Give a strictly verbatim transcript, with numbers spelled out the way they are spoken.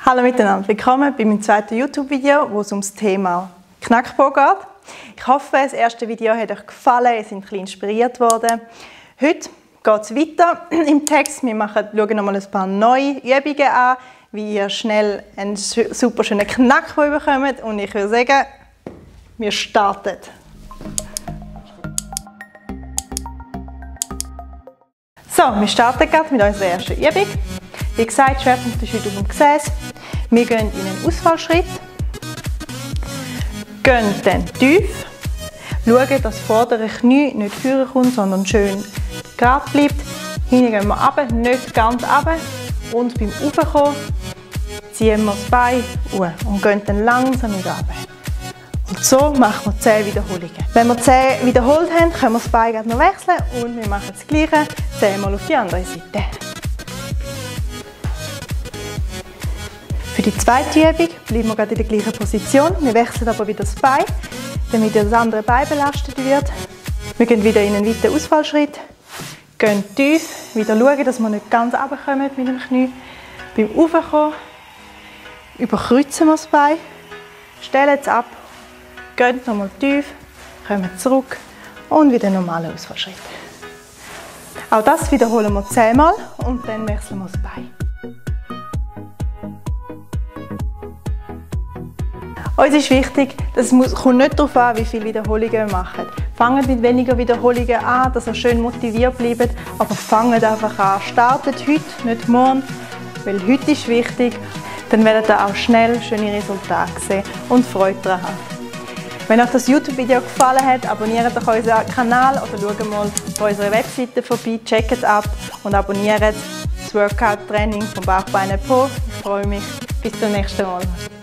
Hallo miteinander, willkommen bei meinem zweiten YouTube-Video, wo es um das Thema Knackpo geht. Ich hoffe, das erste Video hat euch gefallen, ihr seid ein bisschen inspiriert worden. Heute geht es weiter im Text. Wir machen, schauen noch mal ein paar neue Übungen an, wie ihr schnell einen super schönen Knackpo bekommt. Und ich würde sagen, wir starten. So, wir starten gerade mit unserer ersten Übung. Wie gesagt, Schwerpunkt ist heute auf dem Gesäß. Wir gehen in einen Ausfallschritt, gehen dann tief, schauen, dass das vordere Knie nicht vorne kommt, sondern schön gerade bleibt. Hinten gehen wir runter, nicht ganz runter. Und beim Raufkommen ziehen wir das Bein hoch und gehen dann langsam wieder runter. Und so machen wir zehn Wiederholungen. Wenn wir zehn wiederholt haben, können wir das Bein noch wechseln und wir machen das Gleiche zehn Mal auf die andere Seite. Für die zweite Übung bleiben wir gerade in der gleichen Position. Wir wechseln aber wieder das Bein, damit das andere Bein belastet wird. Wir gehen wieder in einen weiten Ausfallschritt, gehen tief, wieder schauen, dass wir nicht ganz runterkommen mit dem Knie. Beim Raufkommen überkreuzen wir das Bein, stellen es ab, gehen nochmal tief, kommen zurück und wieder einen normalen Ausfallschritt. Auch das wiederholen wir zehn Mal und dann wechseln wir das Bein. Uns ist wichtig, es kommt nicht darauf an, wie viele Wiederholungen wir machen. Fangt mit weniger Wiederholungen an, dass ihr schön motiviert bleibt, aber fangt einfach an. Startet heute, nicht morgen, weil heute ist wichtig. Dann werdet ihr auch schnell schöne Resultate sehen und Freude daran haben. Wenn euch das YouTube-Video gefallen hat, abonniert doch unseren Kanal oder schaut mal auf unserer Webseite vorbei, checkt es ab und abonniert das Workout-Training von Bauch, Beine, Po. Ich freue mich. Bis zum nächsten Mal.